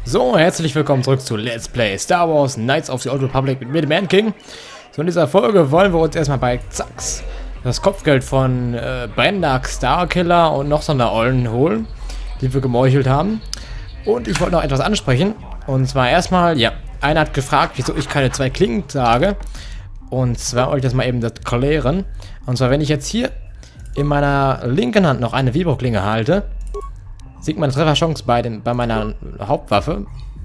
So, herzlich willkommen zurück zu Let's Play Star Wars Knights of the Old Republic mit mir, dem Man King. So, in dieser Folge wollen wir uns erstmal bei Zax das Kopfgeld von Brendak Starkiller und noch so einer Ollen holen, die wir gemeuchelt haben. Und ich wollte noch etwas ansprechen. Und zwar erstmal, ja, einer hat gefragt, wieso ich keine zwei Klingen trage. Und zwar wollte ich das mal eben klären. Und zwar, wenn ich jetzt hier in meiner linken Hand noch eine Vibro-Klinge halte, sieht meine Trefferchance bei meiner Hauptwaffe,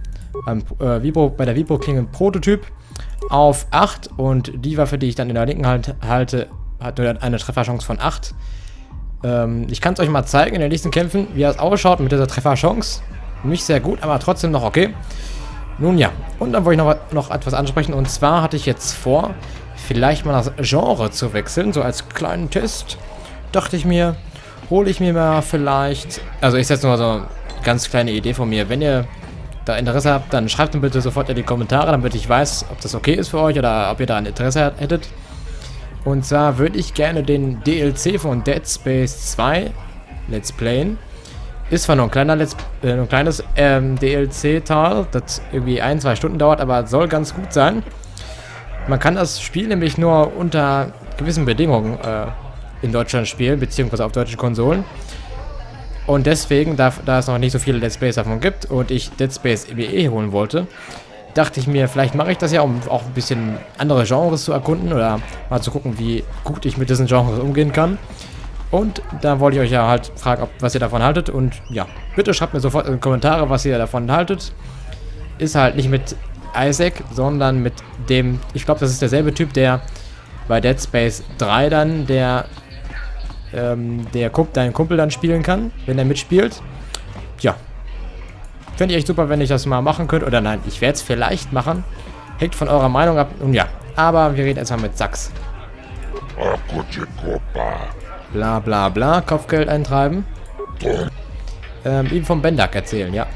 bei der Vibro-Klinge Prototyp, auf 8 und die Waffe, die ich dann in der linken Hand halte, hat nur eine Trefferchance von 8. Ich kann es euch mal zeigen in den nächsten Kämpfen, wie das ausschaut mit dieser Trefferchance. Nicht sehr gut, aber trotzdem noch okay. Nun ja, und dann wollte ich noch etwas ansprechen, und zwar hatte ich jetzt vor, vielleicht mal das Genre zu wechseln, so als kleinen Test. Dachte ich mir, hole ich mir mal vielleicht, also ist jetzt nur so eine ganz kleine Idee von mir. Wenn ihr da Interesse habt, dann schreibt mir bitte sofort in die Kommentare, damit ich weiß, ob das okay ist für euch oder ob ihr da ein Interesse hättet. Und zwar würde ich gerne den DLC von Dead Space 2 Let's Playen. Ist zwar nur ein kleines DLC-Teil, das irgendwie 1-2 Stunden dauert, aber soll ganz gut sein. Man kann das Spiel nämlich nur unter gewissen Bedingungen in Deutschland spielen, beziehungsweise auf deutschen Konsolen. Und deswegen, da es noch nicht so viele Let's Plays davon gibt und ich Dead Space EBE holen wollte, dachte ich mir, vielleicht mache ich das ja, um auch ein bisschen andere Genres zu erkunden oder mal zu gucken, wie gut ich mit diesen Genres umgehen kann. Und da wollte ich euch ja halt fragen, was ihr davon haltet. Und ja, bitte schreibt mir sofort in die Kommentare, was ihr davon haltet. Ist halt nicht mit Isaac, sondern mit dem, ich glaube, das ist derselbe Typ, der bei Dead Space 3 dann, deinen Kumpel dann spielen kann, wenn er mitspielt. Ja. Fände ich echt super, wenn ich das mal machen könnte. Oder nein, ich werde es vielleicht machen. Hängt von eurer Meinung ab. Und ja, aber wir reden erstmal mit Zax. Bla bla bla, Kopfgeld eintreiben. Ihm vom Brendak erzählen, ja.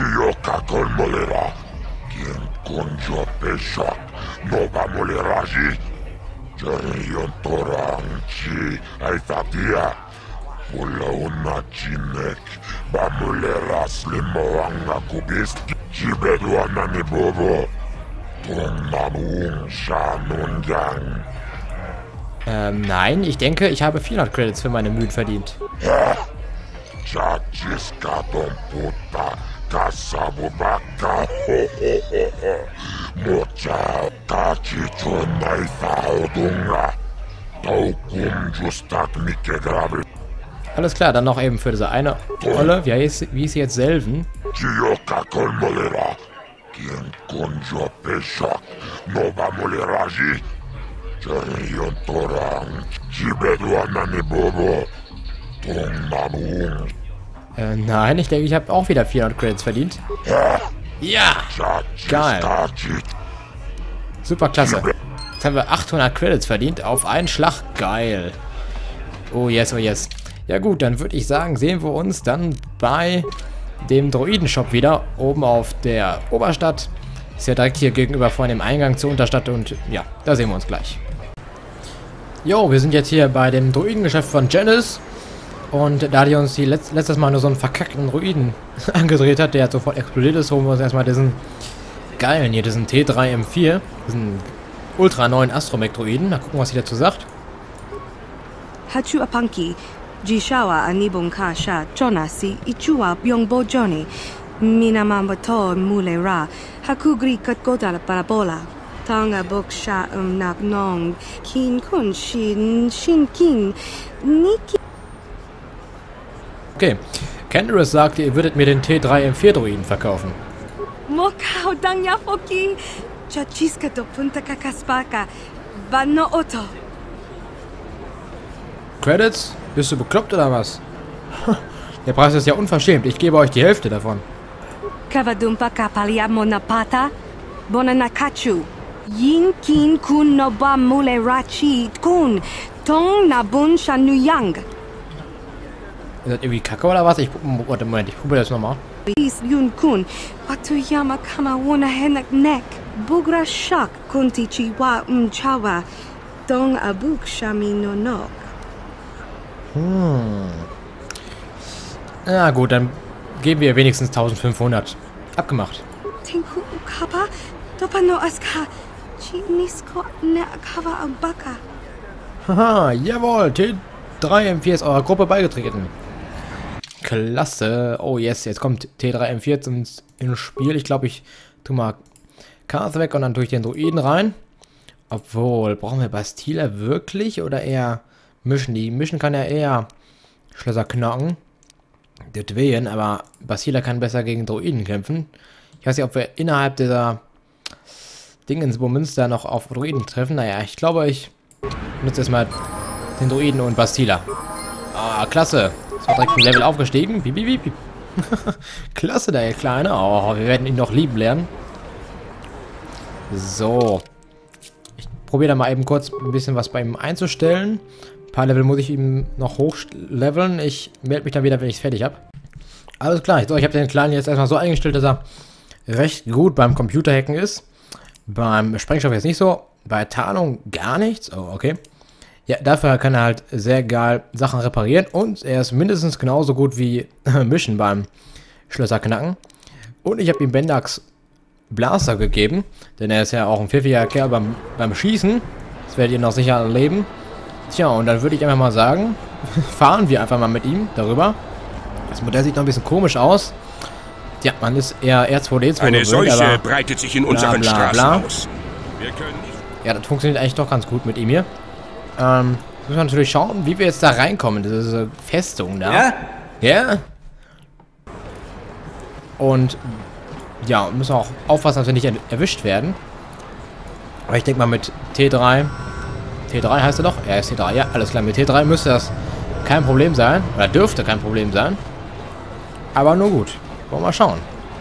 Nein, ich denke, ich habe 400 Credits für meine Mühen verdient. Alles klar, dann noch eben für diese eine Olle, wie hieß sie jetzt, Selven? Nein, ich denke, ich habe auch wieder 400 Credits verdient. Ja! Geil! Super klasse. Jetzt haben wir 800 Credits verdient auf einen Schlag. Geil! Oh yes, oh yes. Ja gut, dann würde ich sagen, sehen wir uns dann bei dem Droiden-Shop wieder, oben auf der Oberstadt. Ist ja direkt hier gegenüber vor dem Eingang zur Unterstadt und ja, da sehen wir uns gleich. Jo, wir sind jetzt hier bei dem Droidengeschäft von Janice. Und da die uns die letztes Mal nur so einen verkackten Droiden angedreht hat, der hat sofort explodiert ist, holen wir uns erstmal diesen geilen hier, diesen T3M4, diesen ultra neuen Astromech-Droiden. Mal gucken, was sie dazu sagt. Hachu Apanki, Jishawa Anibon Kasha, Chonasi, Ichua Byongbo Johnny, Minamamoto Mule Ra, Hakugri Katgota Parabola, Tanga Boksha Nak Nong, Kin Kun Shin Kin, Niki. Okay, Candaris sagte, ihr würdet mir den T3M4-Droiden verkaufen. Mokao Danya Foki, Chachiska do Punta Kakaspaka, Bano Otto. Credits? Bist du bekloppt oder was? Der Preis ist ja unverschämt. Ich gebe euch die Hälfte davon. Kavadumpa Kapalia Monapata, Bonanakachu, Yin Kin Kun Noba Mule Rachi Kun, Tong Nabun Shanuyang. Ist das irgendwie Kacke oder was? Warte, Moment, ich probiere das nochmal. Yun Kun, Watuyama Kamawona Henak Nek, Bugra Shak Kunti Chiwa Mchawa, Dong Abuk Shami no Nok. Ja gut, dann geben wir wenigstens 1500. Abgemacht. Tinku Kapa, Dopano Aska, Chinisko Ne Kava Abaka. Haha, jawohl, T3M4 ist eurer Gruppe beigetreten. Klasse. Oh yes, jetzt kommt T3M4 ins Spiel. Ich glaube, ich tue mal Cars weg und dann tue ich den Druiden rein. Obwohl, brauchen wir Bastila wirklich oder eher Mischen? Die Mischen kann ja eher Schlösser knacken. Deswegen, aber Bastila kann besser gegen Druiden kämpfen. Ich weiß nicht, ob wir innerhalb dieser Dingensbummens da noch auf Druiden treffen. Naja, ich glaube, ich nutze erstmal den Druiden und Bastila. Ah, klasse. Ist direkt ein Level aufgestiegen. Piep, piep, piep. Klasse, der Kleine. Oh, wir werden ihn noch lieben lernen. So. Ich probiere da mal eben kurz ein bisschen was bei ihm einzustellen. Ein paar Level muss ich ihm noch hochleveln. Ich melde mich dann wieder, wenn ich es fertig habe. Alles klar. So, ich habe den Kleinen jetzt erstmal so eingestellt, dass er recht gut beim Computerhacken ist. Beim Sprengstoff jetzt nicht so. Bei Tarnung gar nichts. Oh, okay. Ja, dafür kann er halt sehr geil Sachen reparieren. Und er ist mindestens genauso gut wie Mischen beim Schlösser knacken. Und ich habe ihm Bendaks Blaster gegeben. Denn er ist ja auch ein pfiffiger Kerl beim Schießen. Das werdet ihr noch sicher erleben. Tja, und dann würde ich einfach mal sagen, fahren wir einfach mal mit ihm darüber. Das Modell sieht noch ein bisschen komisch aus. Ja, man ist eher R2D2 Eine gewöhnt, Seuche breitet sich in unseren Straßen aus. Wir können nicht... Ja, das funktioniert eigentlich doch ganz gut mit ihm hier. Müssen wir natürlich schauen, wie wir jetzt da reinkommen. Das ist eine Festung da. Ja? Ja. Und ja, müssen auch aufpassen, dass wir nicht erwischt werden. Aber ich denke mal mit T3. T3 heißt er doch? Er ist T3. Ja, alles klar. Mit T3 müsste das kein Problem sein. Oder dürfte kein Problem sein. Aber nur gut. Wollen wir mal schauen.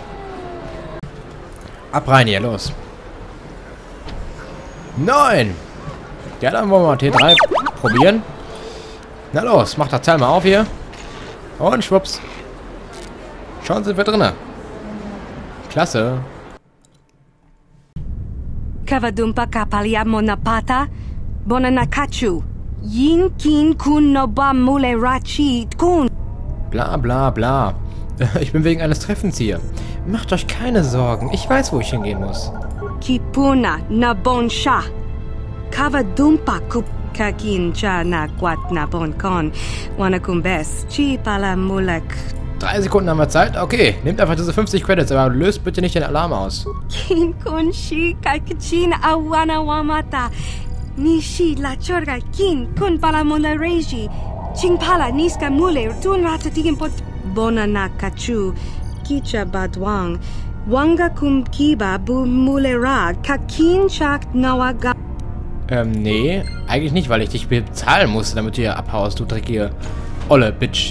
Ab rein hier, los. 9! Ja, dann wollen wir mal T3 probieren. Na los, macht das Teil mal auf hier. Und schwupps. Schon sind wir drinne. Klasse. Kavadumpa Kapalia Monapata, Bonanakachu, Yinkin Kun Noba Mule Rachi Kun. Bla bla bla. Ich bin wegen eines Treffens hier. Macht euch keine Sorgen. Ich weiß, wo ich hingehen muss. Kipuna Nabonsha. Kavadumpa Kupkakin Chana Quatna Bonkon. Wanakumbes. Chipala Mulek. 3 Sekunden haben wir Zeit. Okay, nehmt einfach diese 50 Credits, aber löst bitte nicht den Alarm aus. Kin Kunshi Kakichin Awana Wamata. Nishi La Chorga Kin Kun Palamona Reji. Chingpala Niska Mule Tun Ratatigin Pot. Bonanakachu. Kicha Badwang. Wanga Kumkiba Bu Mulera. Kakin Chak Nawaga. Nee, eigentlich nicht, weil ich dich bezahlen musste, damit du hier abhaust, du dreckige olle Bitch.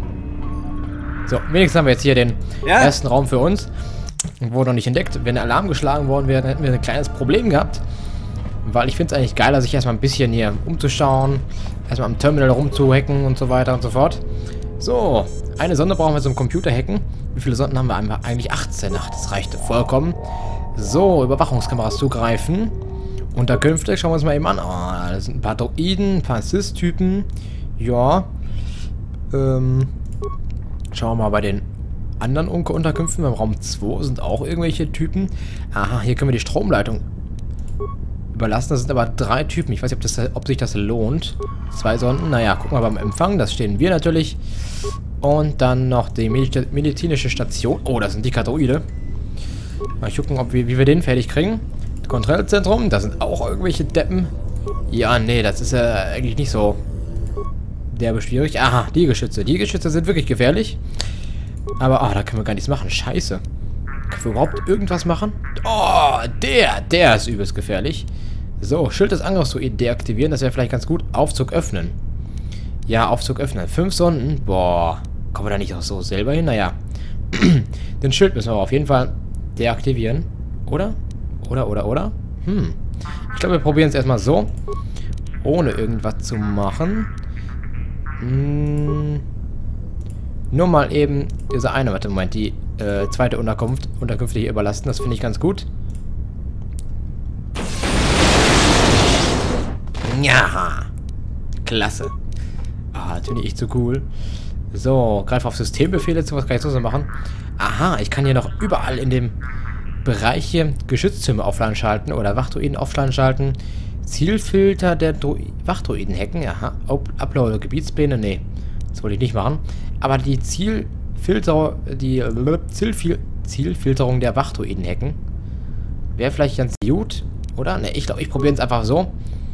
So, wenigstens haben wir jetzt hier den ersten Raum für uns. Wurde noch nicht entdeckt. Wenn der Alarm geschlagen worden wäre, dann hätten wir ein kleines Problem gehabt. Weil ich finde es eigentlich geiler, sich erstmal ein bisschen hier umzuschauen. Erstmal am Terminal rumzuhacken und so weiter und so fort. So, eine Sonde brauchen wir zum Computer-Hacken. Wie viele Sonden haben wir? Eigentlich 18. Ach, das reichte vollkommen. So, Überwachungskameras zugreifen. Unterkünfte, schauen wir uns mal eben an. Oh, das sind ein paar Droiden, ein paar Sys-Typen. Ja. Schauen wir mal bei den anderen Unterkünften. Beim Raum 2 sind auch irgendwelche Typen. Aha, hier können wir die Stromleitung überlassen. Das sind aber 3 Typen. Ich weiß nicht, ob sich das lohnt. 2 Sonden. Naja, gucken wir beim Empfang. Das stehen wir natürlich. Und dann noch die medizinische Station. Oh, das sind die Kadroide. Mal gucken, wie wir den fertig kriegen. Kontrollzentrum. Da sind auch irgendwelche Deppen. Ja, nee, das ist ja eigentlich nicht so derbe schwierig. Aha, die Geschütze. Die Geschütze sind wirklich gefährlich. Aber, da können wir gar nichts machen. Scheiße. Können wir überhaupt irgendwas machen? Oh, der ist übelst gefährlich. So, Schild des Angriffsdruiden deaktivieren. Das wäre vielleicht ganz gut. Aufzug öffnen. Ja, Aufzug öffnen. 5 Sonden. Boah. Kommen wir da nicht auch so selber hin? Naja. Den Schild müssen wir auf jeden Fall deaktivieren. Oder? Oder? Ich glaube, wir probieren es erstmal so. Ohne irgendwas zu machen. Nur mal eben diese eine, Moment, die zweite Unterkünfte hier überlassen. Das finde ich ganz gut. Ja, klasse. Natürlich echt so cool. So, greif auf Systembefehle zu. Was kann ich so machen? Aha, ich kann hier noch überall in dem Bereich hier Geschütztürme offline schalten oder Wachdruiden offline schalten. Zielfilter der Wachdruiden hacken. Aha, Upload Gebietspläne. Nee, das wollte ich nicht machen. Aber die Zielfilterung der Wachdruiden hacken wäre vielleicht ganz gut, oder? Ne, ich glaube, ich probiere es einfach so.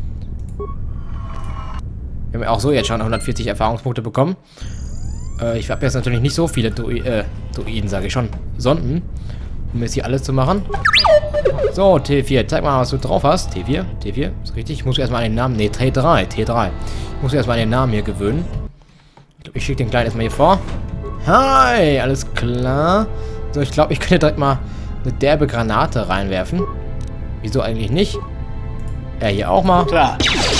Wir haben ja auch so jetzt schon 140 Erfahrungspunkte bekommen. Ich habe jetzt natürlich nicht so viele Druiden, sage ich schon, Sonden, um jetzt hier alles zu machen. So, T4, zeig mal, was du drauf hast. T4, ist richtig. Ich muss erstmal an den Namen, nee, T3. Ich muss erstmal an den Namen hier gewöhnen. Ich glaube, ich schicke den Kleinen erstmal hier vor. Hi, alles klar. So, ich glaube, ich könnte direkt mal eine derbe Granate reinwerfen. Wieso eigentlich nicht? Hier auch mal. Klar.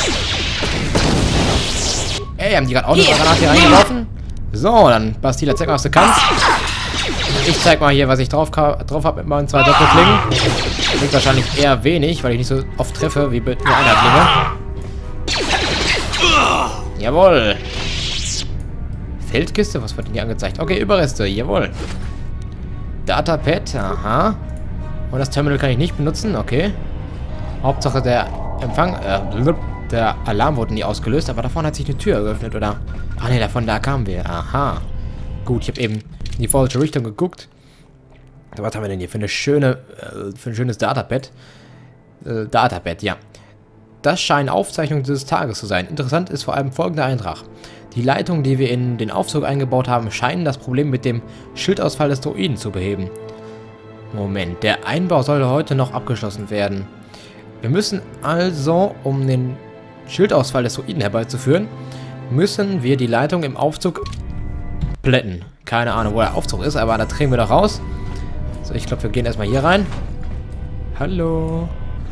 Ey, haben die gerade auch eine Granate hier reingeworfen? So, dann Bastila, zeig mal, was du kannst. Ich zeig mal hier, was ich drauf habe mit meinen 2 Doppelklingen. Bringt wahrscheinlich eher wenig, weil ich nicht so oft treffe wie mit nur einer Klinge. Jawohl. Feldkiste? Was wird denn hier angezeigt? Okay, Überreste. Jawohl. Datapad. Aha. Und das Terminal kann ich nicht benutzen. Okay. Hauptsache der Empfang. Der Alarm wurde nie ausgelöst, aber davon hat sich eine Tür geöffnet, oder? Ach ne, da kamen wir. Aha. Gut, ich habe eben in die falsche Richtung geguckt. Was haben wir denn hier für ein schönes Datapad? Datapad, ja. Das scheinen Aufzeichnungen dieses Tages zu sein. Interessant ist vor allem folgender Eintrag. Die Leitungen, die wir in den Aufzug eingebaut haben, scheinen das Problem mit dem Schildausfall des Druiden zu beheben. Moment, der Einbau soll heute noch abgeschlossen werden. Wir müssen also, um den Schildausfall des Druiden herbeizuführen, müssen wir die Leitung im Aufzug plätten. Keine Ahnung, wo der Aufzug ist, aber da drehen wir doch raus. So, ich glaube, wir gehen erstmal hier rein. Hallo?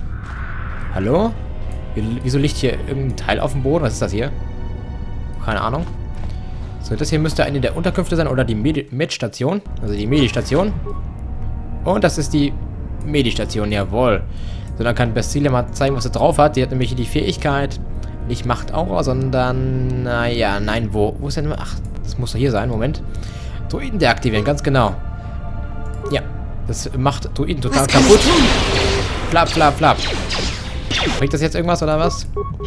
Hallo? Wieso liegt hier irgendein Teil auf dem Boden? Was ist das hier? Keine Ahnung. So, das hier müsste eine der Unterkünfte sein oder die Medstation. Also die Medistation. Und das ist die Medistation, jawohl. So, dann kann Bastila mal zeigen, was sie drauf hat. Die hat nämlich die Fähigkeit, nicht Macht Aura, sondern, naja, nein, wo ist denn, ach, das muss doch hier sein, Moment. Druiden deaktivieren, ganz genau. Ja, das macht Druiden total kaputt. Flap, flap, flap. Bringt das jetzt irgendwas, oder was?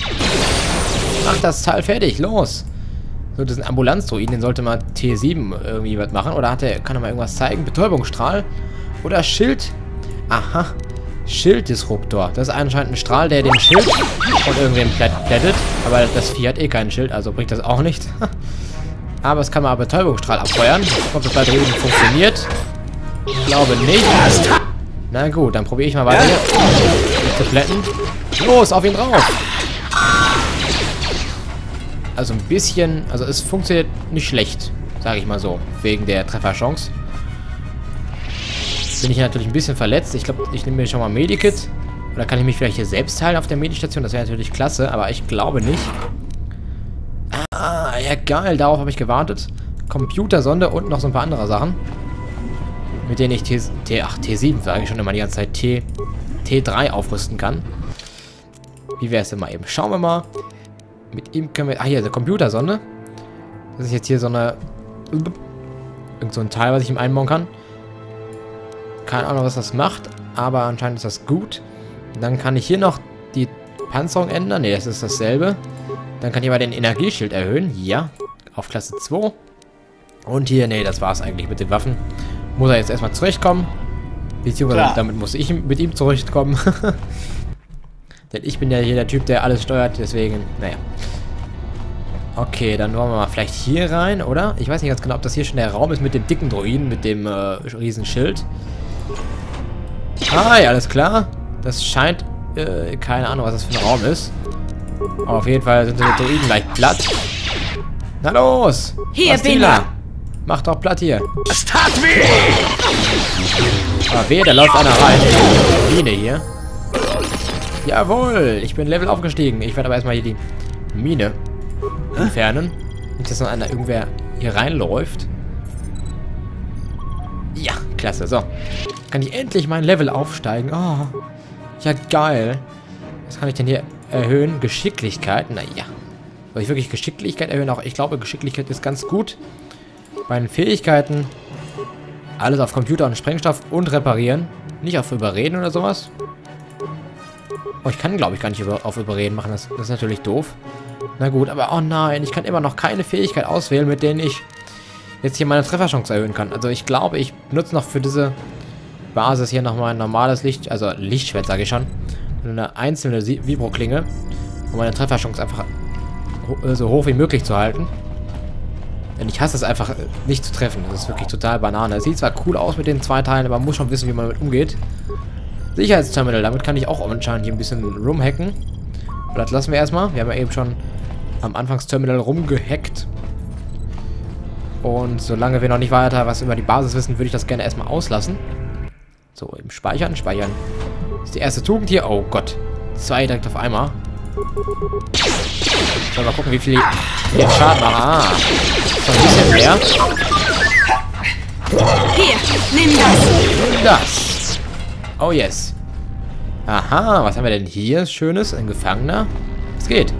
Mach das Teil fertig, los. So, das ist ein Ambulanz-Druiden, den sollte mal T7 irgendwie was machen. Oder kann er mal irgendwas zeigen? Betäubungsstrahl. Oder Schild. Aha. Schilddisruptor. Das ist anscheinend ein Strahl, der den Schild von irgendwem plättet. Aber das Vieh hat eh kein Schild, also bringt das auch nicht. Aber es kann mal Betäubungsstrahl abfeuern. Ob das bei drüben funktioniert. Ich glaube nicht. Na gut, dann probiere ich mal weiter hier zu plätten. Los, auf ihn drauf! Also ein bisschen, also es funktioniert nicht schlecht, sage ich mal so, wegen der Trefferchance. Bin ich natürlich ein bisschen verletzt. Ich glaube, ich nehme mir schon mal Medikit. Oder kann ich mich vielleicht hier selbst heilen auf der Medistation? Das wäre natürlich klasse, aber ich glaube nicht. Ah, ja geil, darauf habe ich gewartet. Computersonde und noch so ein paar andere Sachen. Mit denen ich T7, sage ich schon immer die ganze Zeit, T3 aufrüsten kann. Wie wäre es denn mal eben? Schauen wir mal. Mit ihm können wir... Ah, hier, eine Computersonde. Das ist jetzt hier so eine... Irgend so ein Teil, was ich ihm einbauen kann. Keine Ahnung, was das macht. Aber anscheinend ist das gut. Dann kann ich hier noch die Panzerung ändern. Ne, das ist dasselbe. Dann kann ich mal den Energieschild erhöhen. Ja. Auf Klasse 2. Und hier, ne, das war es eigentlich mit den Waffen. Muss er jetzt erstmal zurechtkommen. Beziehungsweise damit muss ich mit ihm zurechtkommen. Denn ich bin ja hier der Typ, der alles steuert. Deswegen, naja. Okay, dann wollen wir mal vielleicht hier rein, oder? Ich weiß nicht ganz genau, ob das hier schon der Raum ist mit dem dicken Druiden, mit dem riesen Schild. Hi, alles klar. Das scheint, keine Ahnung, was das für ein Raum ist. Aber auf jeden Fall sind die Druiden gleich platt. Na los! Hier bin ich! Mach doch platt hier. Es tat weh! Aber wehe, da läuft einer rein. Mine hier. Jawohl, ich bin Level aufgestiegen. Ich werde aber erstmal hier die Mine entfernen. Nicht, dass noch einer irgendwer hier reinläuft. Ja, klasse. So. Kann ich endlich mein Level aufsteigen. Oh, ja geil. Was kann ich denn hier erhöhen? Geschicklichkeit. Naja. Soll ich wirklich Geschicklichkeit erhöhen? Auch ich glaube, Geschicklichkeit ist ganz gut. Bei den Fähigkeiten alles auf Computer und Sprengstoff und reparieren. Nicht auf Überreden oder sowas. Oh, ich kann, glaube ich, gar nicht auf Überreden machen. Das ist natürlich doof. Na gut, aber oh nein, ich kann immer noch keine Fähigkeit auswählen, mit denen ich jetzt hier meine Trefferchance erhöhen kann. Also ich glaube, ich benutze noch für diese Basis hier nochmal ein normales Licht, also Lichtschwert, sage ich schon. Eine einzelne Vibro-Klinge, um meine Trefferchance einfach so hoch wie möglich zu halten. Denn ich hasse es einfach, nicht zu treffen. Das ist wirklich total Banane. Es sieht zwar cool aus mit den 2 Teilen, aber man muss schon wissen, wie man damit umgeht. Sicherheitsterminal, damit kann ich auch anscheinend hier ein bisschen rumhacken. Aber das lassen wir erstmal. Wir haben ja eben schon am Anfangsterminal rumgehackt. Und solange wir noch nicht weiter was über die Basis wissen, würde ich das gerne erstmal auslassen. So, eben speichern, speichern. Das ist die erste Tugend hier. Oh Gott. 2 direkt auf einmal. So, mal gucken, wie viel hier Schaden machen. Ah, so ein bisschen mehr. Hier, nimm das. Nimm das. Oh yes. Aha, was haben wir denn hier Schönes? Ein Gefangener. Es geht.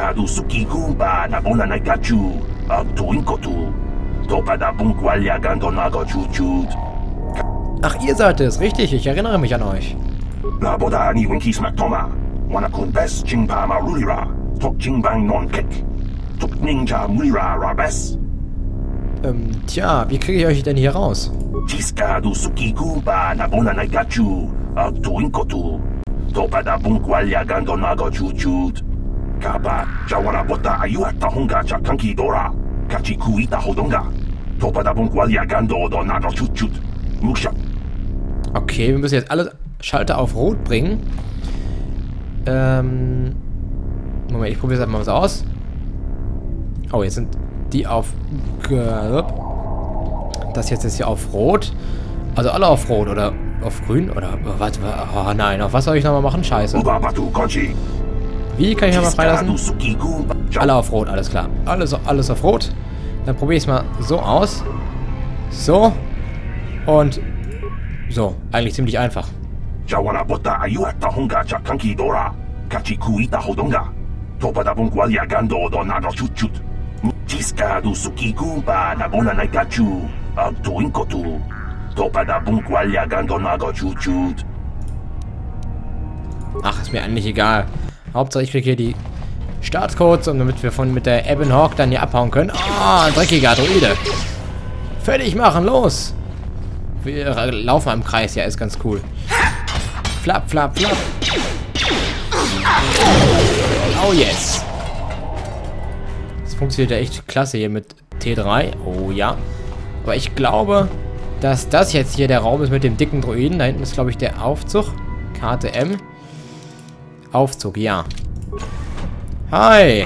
Ach, ihr seid es. Richtig, ich erinnere mich an euch. Tja, wie kriege ich euch denn hier raus? Okay, wir müssen jetzt alle Schalter auf Rot bringen. Moment, ich probiere es einfach mal so aus. Oh, jetzt sind die auf... Das jetzt ist hier auf Rot. Also alle auf Rot oder auf Grün oder... Warte, oh nein, auf was soll ich nochmal machen? Scheiße. Wie kann ich nochmal freilassen? Alle auf Rot, alles klar. Alles auf Rot. Dann probiere ich es mal so aus. So. Und... So, eigentlich ziemlich einfach. Ach, ist mir eigentlich egal. Hauptsache ich kriege hier die Startcodes, und damit wir mit der Ebon Hawk dann hier abhauen können. Ah, ein dreckiger Droide. Fertig machen, los! Wir laufen im Kreis, ja, ist ganz cool. Flap, flap, flap. Oh yes. Das funktioniert ja echt klasse hier mit T3. Oh ja. Aber ich glaube, dass das jetzt hier der Raum ist mit dem dicken Droiden. Da hinten ist, glaube ich, der Aufzug. Karte M. Aufzug, ja. Hi.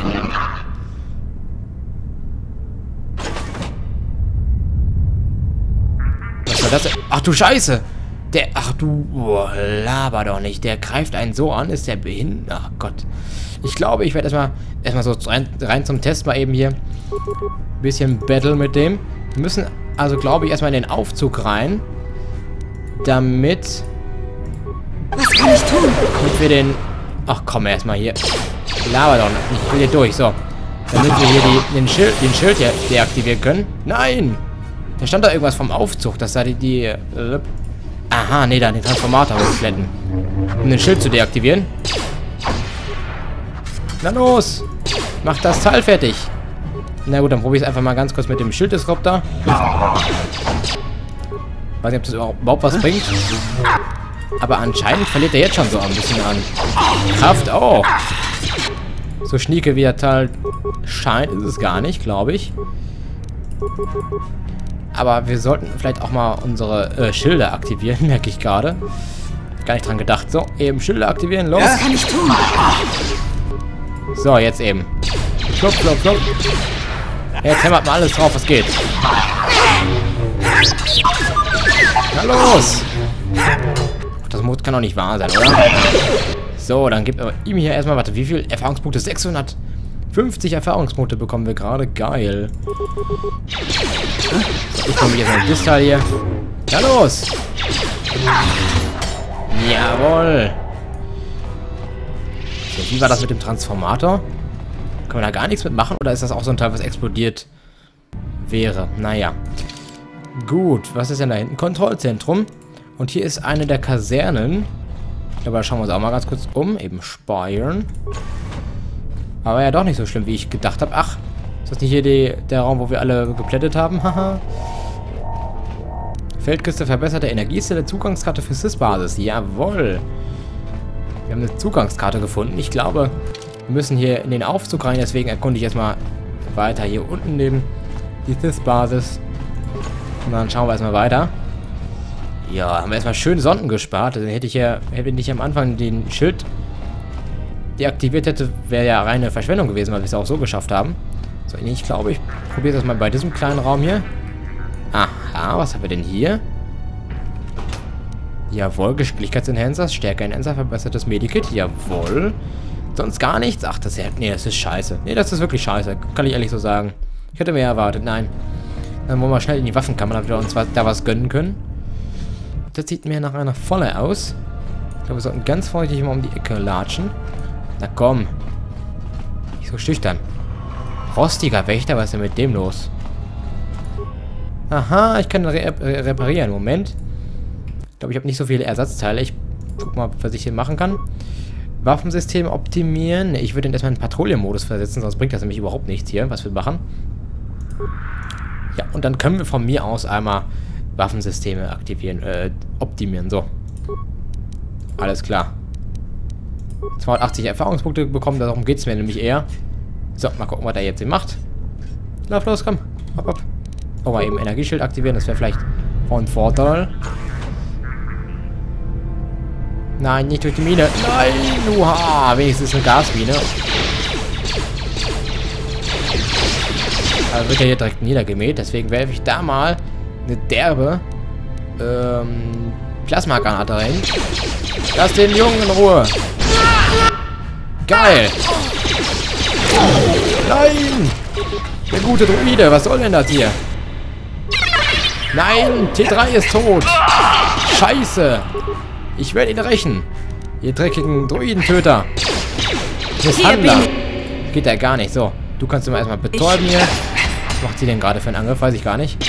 Was war das? Ach du Scheiße. Ach du, laber doch nicht. Der greift einen so an. Ist der behindert? Ach Gott. Ich glaube, ich werde erstmal so rein zum Test mal eben hier ein bisschen Battle mit dem. Wir müssen also, glaube ich, erstmal in den Aufzug rein. Damit... Was kann ich tun? Damit wir den... Ach komm, erstmal hier. Laber doch nicht. Ich will hier durch. So. Damit wir hier den Schild hier deaktivieren können. Nein! Da stand da irgendwas vom Aufzug. Das da aha, nee, da den Transformator hochkletten. Um den Schild zu deaktivieren. Na los! Mach das Teil fertig. Na gut, dann probiere ich es einfach mal ganz kurz mit dem Schilddisruptor. Weiß nicht, ob das überhaupt was bringt. Aber anscheinend verliert er jetzt schon so ein bisschen an Kraft. Oh! So schnieke wie der Teil scheint, ist es gar nicht, glaube ich. Aber wir sollten vielleicht auch mal unsere Schilder aktivieren, merke ich gerade. Gar nicht dran gedacht. So, eben Schilder aktivieren, los. Was kann ich tun? So, jetzt eben. Flop, flop, flop. Jetzt hämmert mal alles drauf, was geht. Na los! Das kann doch nicht wahr sein, oder? So, dann gibt aber ihm hier erstmal, warte, wie viel Erfahrungspunkte? 650 Erfahrungspunkte bekommen wir gerade. Geil. Ich komme jetzt mal das Teil hier. Na los! Jawohl! So, wie war das mit dem Transformator? Kann man da gar nichts mitmachen? Oder ist das auch so ein Teil, was explodiert, wäre. Naja. Gut, was ist denn da hinten? Kontrollzentrum. Und hier ist eine der Kasernen. Aber schauen wir uns auch mal ganz kurz um. Eben speichern. Aber ja doch nicht so schlimm, wie ich gedacht habe. Ach, ist das nicht hier der Raum, wo wir alle geplättet haben? Haha. Feldkiste, verbesserte Energiezelle, Zugangskarte für SIS-Basis. Jawohl. Wir haben eine Zugangskarte gefunden. Ich glaube, wir müssen hier in den Aufzug rein. Deswegen erkunde ich erstmal weiter hier unten neben die SIS-Basis. Und dann schauen wir erstmal weiter. Ja, haben wir erstmal schön Sonden gespart. Also hätte ich am Anfang den Schild deaktiviert hätte, wäre ja reine Verschwendung gewesen, weil wir es auch so geschafft haben. So, ich glaube, ich probiere das mal bei diesem kleinen Raum hier. Aha, was haben wir denn hier? Jawohl, Geschicklichkeitsenhancer, Stärke-Enhancer, verbessertes Medikit, jawohl. Sonst gar nichts? Ach, das ist scheiße. Nee, das ist wirklich scheiße, kann ich ehrlich so sagen. Ich hätte mehr erwartet, nein. Dann wollen wir schnell in die Waffenkammer, damit wir uns da was gönnen können. Das sieht mir nach einer Volle aus. Ich glaube, wir sollten ganz vorsichtig mal um die Ecke latschen. Na komm. Nicht so schüchtern. Rostiger Wächter, was ist denn mit dem los? Aha, ich kann reparieren. Moment. Ich glaube, ich habe nicht so viele Ersatzteile. Ich guck mal, was ich hier machen kann. Waffensystem optimieren. Ich würde den erstmal in den Patrouillenmodus versetzen, sonst bringt das nämlich überhaupt nichts hier, was wir machen. Ja, und dann können wir von mir aus einmal Waffensysteme aktivieren, optimieren. So. Alles klar. 280 Erfahrungspunkte bekommen, darum geht es mir nämlich eher. So, mal gucken, was er jetzt hier macht. Lauf los, komm. Hopp, hopp. Oh, mal eben Energieschild aktivieren, das wäre vielleicht von Vorteil. Nein, nicht durch die Mine. Nein, uha, wenigstens eine Gasmine. Aber wird ja hier direkt niedergemäht, deswegen werfe ich da mal eine derbe Plasmagranate rein. Lass den Jungen in Ruhe. Geil. Nein. Der gute Druide, was soll denn das hier? Nein, T3 ist tot. Scheiße. Ich werde ihn rächen. Ihr dreckigen Druidentöter. Misshandler. Geht ja gar nicht. So, du kannst immer erstmal betäuben hier. Was macht sie denn gerade für einen Angriff? Weiß ich gar nicht.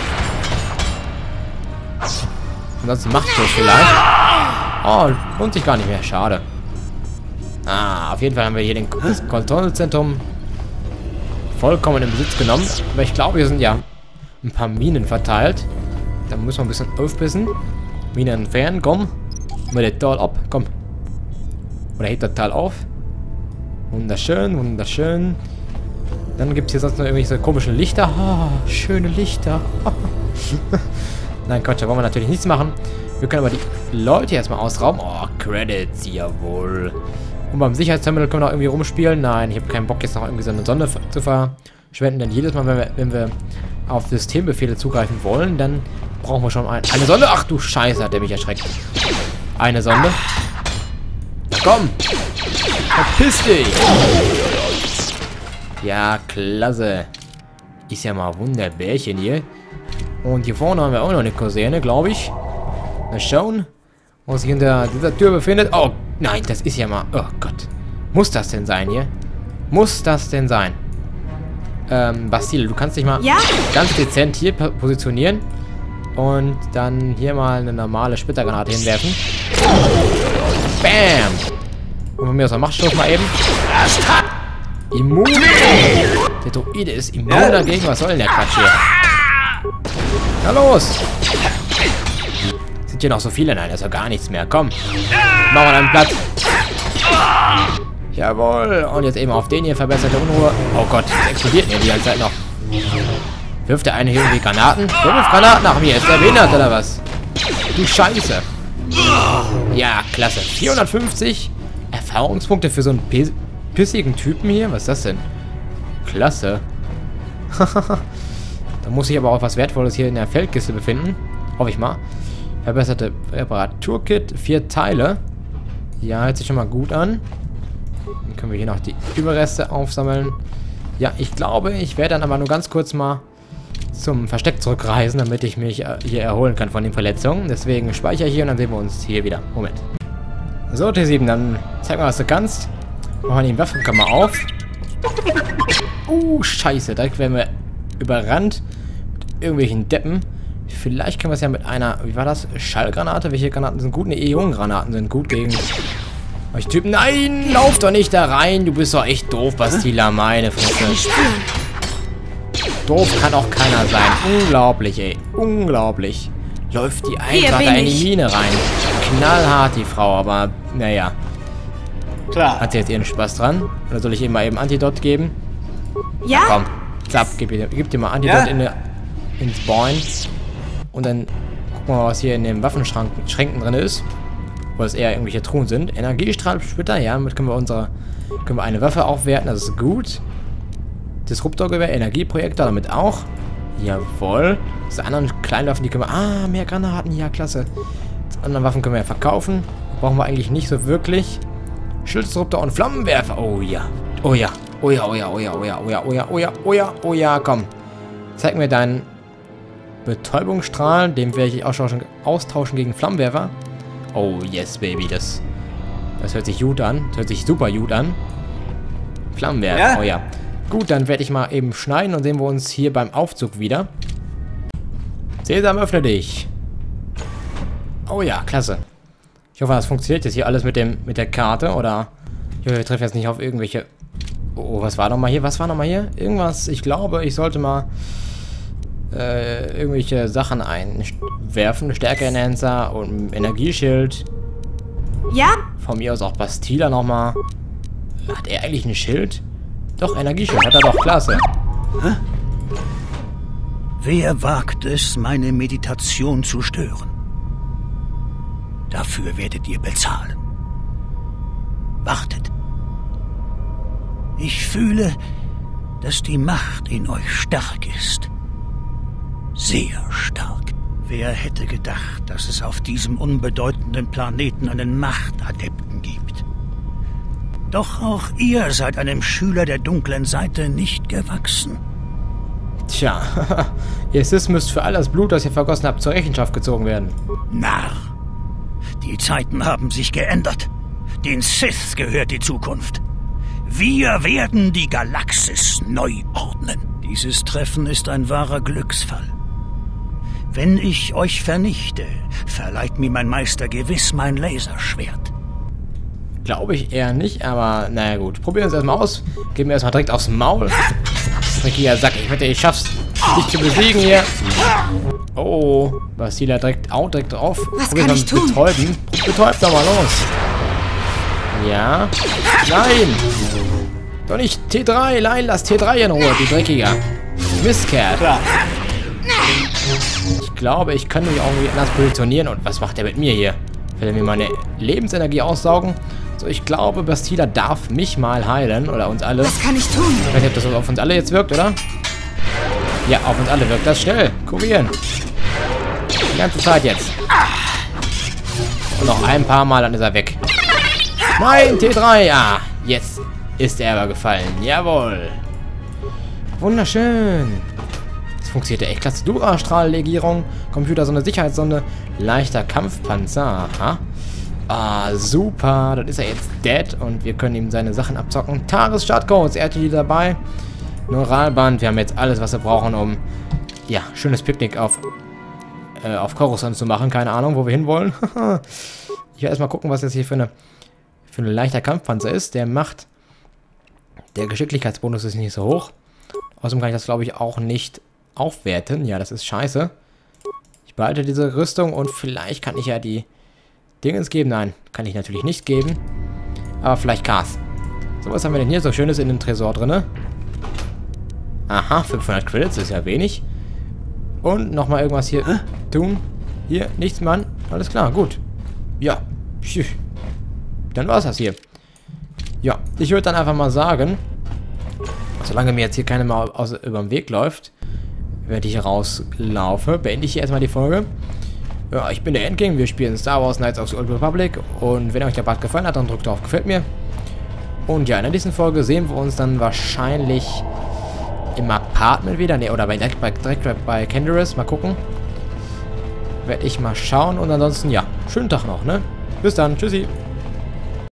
Ansonsten Machtstoß vielleicht. Oh, lohnt sich gar nicht mehr. Schade. Ah, auf jeden Fall haben wir hier das Kontrollzentrum vollkommen in Besitz genommen. Aber ich glaube, hier sind ja ein paar Minen verteilt. Da müssen wir ein bisschen aufbissen. Minen entfernen, komm. Mal das Teil ab, komm. Oder hebt das Teil auf. Wunderschön, wunderschön. Dann gibt es hier sonst noch irgendwelche komischen Lichter. Oh, schöne Lichter. Nein, Quatsch, da wollen wir natürlich nichts machen. Wir können aber die Leute erstmal ausrauben. Oh, Credits, jawohl. Und beim Sicherheitsterminal können wir noch irgendwie rumspielen. Nein, ich habe keinen Bock, jetzt noch irgendwie so eine Sonde zu verschwenden. Denn jedes Mal, wenn wir auf Systembefehle zugreifen wollen, dann brauchen wir schon eine Sonde. Ach du Scheiße, hat der mich erschreckt. Eine Sonde. Na komm. Verpiss dich. Ja, klasse. Ist ja mal Wunderbärchen hier. Und hier vorne haben wir auch noch eine Kaserne, glaube ich. Mal schauen, was sich hinter dieser Tür befindet. Oh, nein, das ist ja mal... Oh Gott. Muss das denn sein hier? Muss das denn sein? Bastille, du kannst dich mal ganz dezent hier positionieren. Und dann hier mal eine normale Splittergranate hinwerfen. Bam! Und von mir aus noch Machtstoß mal eben. Immun! Der Druide ist immun dagegen. Was soll denn der Quatsch hier? Na los! Sind hier noch so viele? Nein, das ist ja gar nichts mehr. Komm! Machen wir einen Platz! Jawohl! Und jetzt eben auf den hier verbesserte Unruhe. Oh Gott, das explodiert mir die ganze Zeit noch. Wirft der eine hier irgendwie Granaten? Der wirft Granaten nach mir. Ist der behindert oder was? Du Scheiße. Ja, klasse. 450 Erfahrungspunkte für so einen pissigen Typen hier. Was ist das denn? Klasse. Da muss sich aber auch was Wertvolles hier in der Feldkiste befinden. Hoffe ich mal. Verbesserte Reparaturkit. 4 Teile. Ja, hört sich schon mal gut an. Dann können wir hier noch die Überreste aufsammeln. Ja, ich glaube, ich werde dann aber nur ganz kurz mal zum Versteck zurückreisen, damit ich mich hier erholen kann von den Verletzungen. Deswegen speichere ich hier und dann sehen wir uns hier wieder. Moment. So, T7, dann zeig mal, was du kannst. Machen wir die Waffenkammer auf. Scheiße, direkt werden wir überrannt mit irgendwelchen Deppen. Vielleicht können wir es ja mit einer, wie war das? Schallgranate? Welche Granaten sind gut? Ne, Ionengranaten sind gut gegen euch Typen. Nein, lauf doch nicht da rein. Du bist doch echt doof, Bastila, meine Fresse. Doof kann auch keiner sein. Unglaublich, ey. Unglaublich. Läuft die einfach da in die Mine rein. Knallhart, die Frau, aber naja. Klar. Hat sie jetzt ihren Spaß dran? Oder soll ich ihr mal eben Antidot geben? Ja? Komm, zapp, gib dir mal Antidot ins Bein. Und dann gucken wir mal, was hier in den Waffenschränken drin ist. Wo es eher irgendwelche Truhen sind. Energiestrahlsplitter, ja, damit können wir eine Waffe aufwerten, das ist gut. Disruptorgewehr, Energieprojektor, damit auch. Jawohl. Diese anderen kleinen Waffen, die können wir... Ah, mehr Granaten, ja, klasse. Die anderen Waffen können wir ja verkaufen. Brauchen wir eigentlich nicht so wirklich. Schilddisruptor und Flammenwerfer. Oh ja. Oh ja. Oh ja, oh ja, oh ja, oh ja, oh ja, oh ja, oh ja, oh ja, oh ja, komm. Zeig mir deinen Betäubungsstrahl. Den werde ich austauschen gegen Flammenwerfer. Oh, yes, baby. Das hört sich gut an. Das hört sich super gut an. Flammenwerfer, ja? Oh ja. Gut, dann werde ich mal eben schneiden und sehen wir uns hier beim Aufzug wieder. Sesam, öffne dich. Oh ja, klasse. Ich hoffe, das funktioniert jetzt hier alles mit der Karte, oder... Ich hoffe, wir treffen jetzt nicht auf irgendwelche... Oh, was war nochmal hier? Was war nochmal hier? Irgendwas, ich glaube, ich sollte mal... irgendwelche Sachen einwerfen. Stärke-Enhancer und Energieschild. Ja? Von mir aus auch Bastila nochmal. Hat er eigentlich ein Schild? Doch, Energieschild. Hat er doch. Klasse. Hä? Wer wagt es, meine Meditation zu stören? Dafür werdet ihr bezahlen. Wartet. Ich fühle, dass die Macht in euch stark ist. Sehr stark. Wer hätte gedacht, dass es auf diesem unbedeutenden Planeten einen Machtadepten gibt? Doch auch ihr seid einem Schüler der dunklen Seite nicht gewachsen. Tja, ihr Sith müsst für all das Blut, das ihr vergossen habt, zur Rechenschaft gezogen werden. Narr! Die Zeiten haben sich geändert. Den Sith gehört die Zukunft. Wir werden die Galaxis neu ordnen. Dieses Treffen ist ein wahrer Glücksfall. Wenn ich euch vernichte, verleiht mir mein Meister gewiss mein Laserschwert. Glaube ich eher nicht, aber naja gut. Probieren wir es erstmal aus. Geben wir erstmal direkt aufs Maul. Dreckiger Sack. Ich wette, ich schaff's, dich zu besiegen hier. Oh, Bastila direkt drauf. Was kann ich tun? Betäuben. Betäubt doch mal los. Ja. Nein. Doch nicht T3. Nein, lass T3 in Ruhe, du Dreckiger. Mistkerl. Klar. Ich glaube, ich kann mich auch irgendwie anders positionieren. Und was macht er mit mir hier? Will er mir meine Lebensenergie aussaugen? So, ich glaube, Bastila darf mich mal heilen. Oder uns alle. Was kann ich tun? Ich weiß nicht, ob das auf uns alle jetzt wirkt, oder? Ja, auf uns alle wirkt das. Schnell. Kurieren. Die ganze Zeit jetzt. Und noch ein paar Mal, dann ist er weg. Nein, T3. Ah, jetzt ist er aber gefallen. Jawohl. Wunderschön. Das funktioniert echt klasse. Dura-Strahllegierung. Computer, so eine Sicherheitssonde. Leichter Kampfpanzer. Aha. Ah, super. Dann ist er jetzt dead und wir können ihm seine Sachen abzocken. Tages-Startcodes. Er hat die dabei. Neuralband. Wir haben jetzt alles, was wir brauchen, um ja, schönes Picknick auf Coruscant zu machen. Keine Ahnung, wo wir hinwollen. Ich werde erstmal gucken, was das hier für eine leichter Kampfpanzer ist. Der Geschicklichkeitsbonus ist nicht so hoch. Außerdem kann ich das, glaube ich, auch nicht aufwerten. Ja, das ist scheiße. Ich behalte diese Rüstung und vielleicht kann ich ja die Dingens geben. Nein, kann ich natürlich nicht geben. Aber vielleicht Cars. So, was haben wir denn hier so Schönes in dem Tresor drin? Aha, 500 Credits, ist ja wenig. Und nochmal irgendwas hier tun. Hier, nichts, Mann. Alles klar, gut. Ja. Dann war's das hier. Ja, ich würde dann einfach mal sagen, solange mir jetzt hier keiner mal über den Weg läuft, während ich hier rauslaufe, beende ich hier erstmal die Folge. Ja, ich bin der Endking, wir spielen Star Wars Knights of the Old Republic und wenn euch der Part gefallen hat, dann drückt auf Gefällt mir. Und ja, in der nächsten Folge sehen wir uns dann wahrscheinlich im Apartment wieder, ne, oder direkt bei Canderous, mal gucken. Werde ich mal schauen und ansonsten, ja, schönen Tag noch, ne? Bis dann, tschüssi.